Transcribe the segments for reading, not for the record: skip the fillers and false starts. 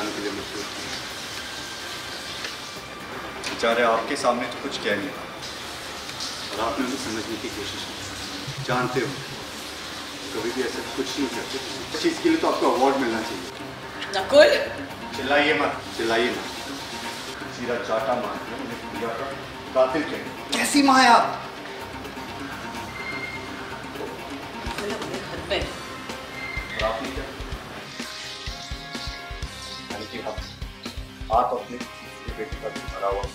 जाने के लिए मजबूर थे। बेचारे आपके सामने तो कुछ कह नहीं रहा और आपने उन्हें समझने की कोशिश की। जानते हो कभी भी ऐसा कुछ नहीं करते। इस चीज़ के लिए तो आपको अवार्ड मिलना चाहिए। नकुल, चिल्लाइए मत, चिल्लाइए ना। सीधा चाटा मार के उन्हें भैया का कातिल कहेंगे। कैसी माँ है आप? हद में। और आपने क्या यानी कि आप अपने तीसरे बेटे का भी मरा हुआ।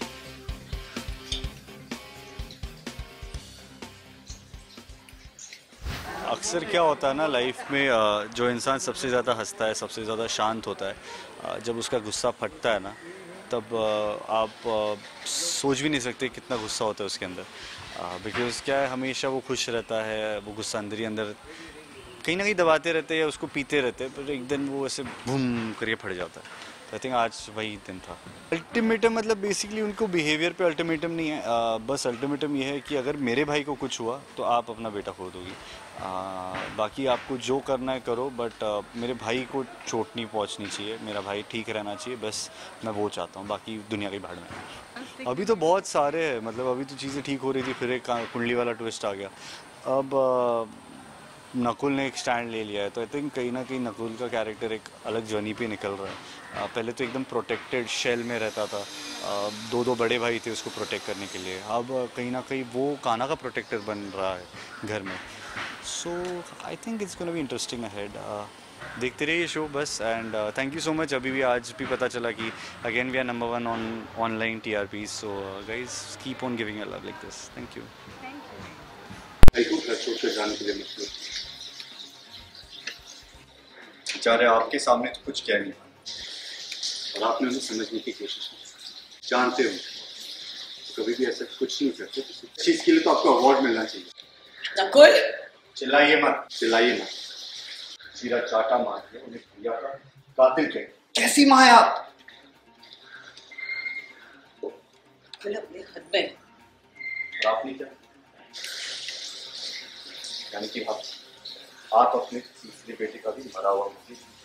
अक्सर क्या होता है ना लाइफ में, जो इंसान सबसे ज़्यादा हंसता है, सबसे ज़्यादा शांत होता है, जब उसका गुस्सा फटता है ना, तब आप सोच भी नहीं सकते कितना गुस्सा होता है उसके अंदर। बिकॉज़ क्या है, हमेशा वो खुश रहता है, वो गुस्सा अंदर ही अंदर कहीं ना कहीं दबाते रहते हैं या उसको पीते रहते हैं, पर एक दिन वो ऐसे बूम करके फट जाता है। आई थिंक आज वही दिन था। अल्टीमेटम मतलब बेसिकली उनको बिहेवियर पे अल्टीमेटम नहीं है, बस अल्टीमेटम ये है कि अगर मेरे भाई को कुछ हुआ तो आप अपना बेटा खो दोगी। बाकी आपको जो करना है करो, बट मेरे भाई को चोट नहीं पहुंचनी चाहिए, मेरा भाई ठीक रहना चाहिए, बस मैं वो चाहता हूँ। बाकी दुनिया की भाड़ में अभी तो बहुत सारे हैं, मतलब अभी तो चीज़ें ठीक हो रही थी, फिर एक कुंडली वाला ट्विस्ट आ गया। अब नकुल ने एक स्टैंड ले लिया है, तो आई थिंक कहीं ना कहीं नकुल का कैरेक्टर एक अलग जर्नी पे निकल रहा है। पहले तो एकदम प्रोटेक्टेड शेल में रहता था, दो दो बड़े भाई थे उसको प्रोटेक्ट करने के लिए, अब कहीं ना कहीं वो कान्हा का प्रोटेक्टर बन रहा है घर में। So I think it's gonna be interesting ahead. देखते रहिए शो बस, and thank you so much. अभी भी आज भी पता चला कि again we are number 1 on online TRP, so guys keep on giving a love like this. Thank you. भाई को घर छोड़ कर जाने के लिए मजबूर थे। बेचारे आपके सामने तो कुछ कह नहीं रहा और आपने उन्हें समझने की कोशिश की। जानते हो कभी भी ऐसा कुछ नहीं करते। इस चीज़ के लिए तो आपको अवार्ड मिलना चाहिए। नकुल, चिल्लाइए मत, चिल्लाइए ना। सीधा चाटा मार के उन्हें भैया का कातिल कहेंगे। कैसी माँ है आप? हद में। और आपने क्या यानी कि आप अपने तीसरे बेटे का भी मरा हुआ